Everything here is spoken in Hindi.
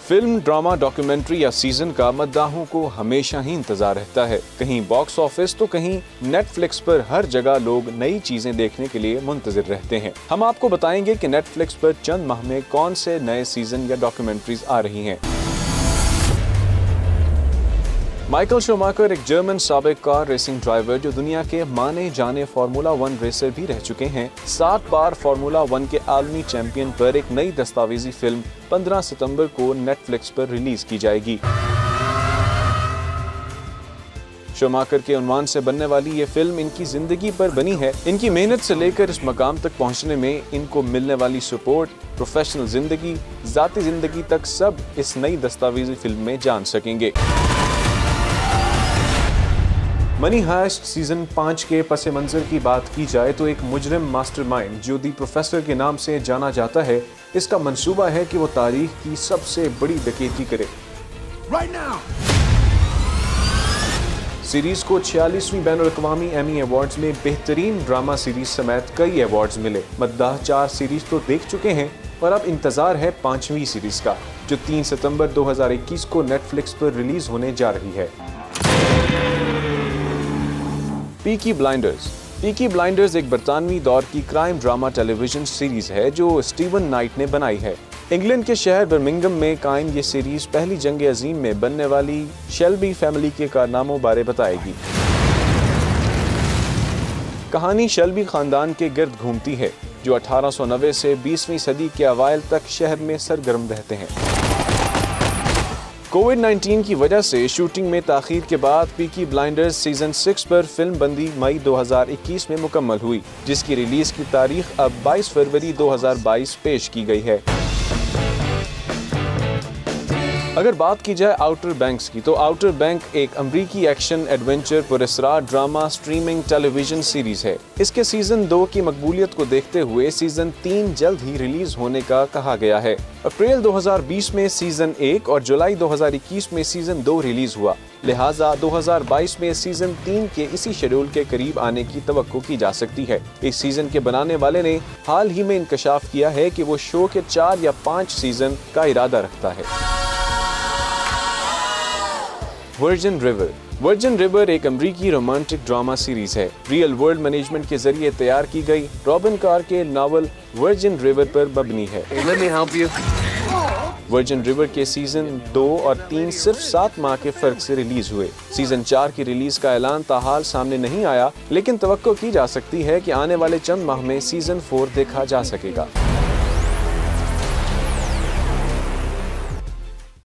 फिल्म, ड्रामा, डॉक्यूमेंट्री या सीजन का मद्दाहों को हमेशा ही इंतजार रहता है। कहीं बॉक्स ऑफिस तो कहीं नेटफ्लिक्स पर हर जगह लोग नई चीजें देखने के लिए मुंतजिर रहते हैं। हम आपको बताएंगे कि नेटफ्लिक्स पर चंद माह में कौन से नए सीजन या डॉक्यूमेंट्रीज आ रही हैं। माइकल शूमाकर एक जर्मन साबिक कार रेसिंग ड्राइवर जो दुनिया के माने जाने फार्मूला 1 रेसर भी रह चुके हैं, 7 बार फार्मूला 1 के आलमी चैंपियन पर एक नई दस्तावेजी फिल्म 15 सितंबर को नेटफ्लिक्स पर रिलीज की जाएगी। शूमाकर के उन्वान से बनने वाली ये फिल्म इनकी जिंदगी पर बनी है। इनकी मेहनत से लेकर इस मकाम तक पहुंचने में इनको मिलने वाली सपोर्ट, प्रोफेशनल जिंदगी, जाती जिंदगी तक सब इस नई दस्तावेजी फिल्म में जान सकेंगे। मनी हाइस्ट सीजन 5 के पस मंजर की बात की जाए तो एक मुजरिम मास्टरमाइंड जो दी प्रोफेसर के नाम से जाना जाता है, इसका मंसूबा है कि वो तारीख की सबसे बड़ी डकैती करे। सीरीज को 46वीं बैनुल-अक़वामी एमी अवार्ड्स में बेहतरीन ड्रामा सीरीज समेत कई अवार्ड्स मिले। मद्दाह 4 सीरीज तो देख चुके हैं और अब इंतजार है 5वीं सीरीज का, जो 3 सितंबर 2021 को नेटफ्लिक्स पर रिलीज होने जा रही है। पीकी ब्लाइंडर्स एक बरतानवी दौर की क्राइम ड्रामा टेलीविजन सीरीज है जो स्टीवन नाइट ने बनाई है। इंग्लैंड के शहर बर्मिंघम में कायम ये सीरीज पहली जंग अजीम में बनने वाली शेल्बी फैमिली के कारनामों बारे बताएगी। कहानी शेल्बी खानदान के गिर्द घूमती है जो 1890 से 20वीं सदी के अवाइल तक शहर में सरगर्म रहते हैं। कोविड-19 की वजह से शूटिंग में ताखीर के बाद पीकी ब्लाइंडर्स सीजन 6 पर फिल्म बंदी मई 2021 में मुकम्मल हुई, जिसकी रिलीज की तारीख अब 22 फरवरी 2022 पेश की गई है। अगर बात की जाए आउटर बैंक्स की, तो आउटर बैंक एक अमरीकी एक्शन एडवेंचर पुरस्कार ड्रामा स्ट्रीमिंग टेलीविजन सीरीज है। इसके सीजन 2 की मकबूलियत को देखते हुए सीजन 3 जल्द ही रिलीज होने का कहा गया है। अप्रैल 2020 में सीजन 1 और जुलाई 2021 में सीजन 2 रिलीज हुआ, लिहाजा 2022 में सीजन 3 के इसी शेड्यूल के करीब आने की तवक्को की जा सकती है। इस सीजन के बनाने वाले ने हाल ही में इंकशाफ किया है कि वो शो के 4 या 5 सीजन का इरादा रखता है। वर्जिन रिवर एक अमरीकी रोमांटिक ड्रामा सीरीज है। रियल वर्ल्ड मैनेजमेंट के जरिए तैयार की गई रॉबिन कार के नावल वर्जिन रिवर पर मबनी है। वर्जिन रिवर के सीजन 2 और 3 सिर्फ 7 माह के फर्क से रिलीज हुए। सीजन 4 की रिलीज का ऐलान ताहाल सामने नहीं आया, लेकिन तवक्को की जा सकती है कि आने वाले चंद माह में सीजन 4 देखा जा सकेगा।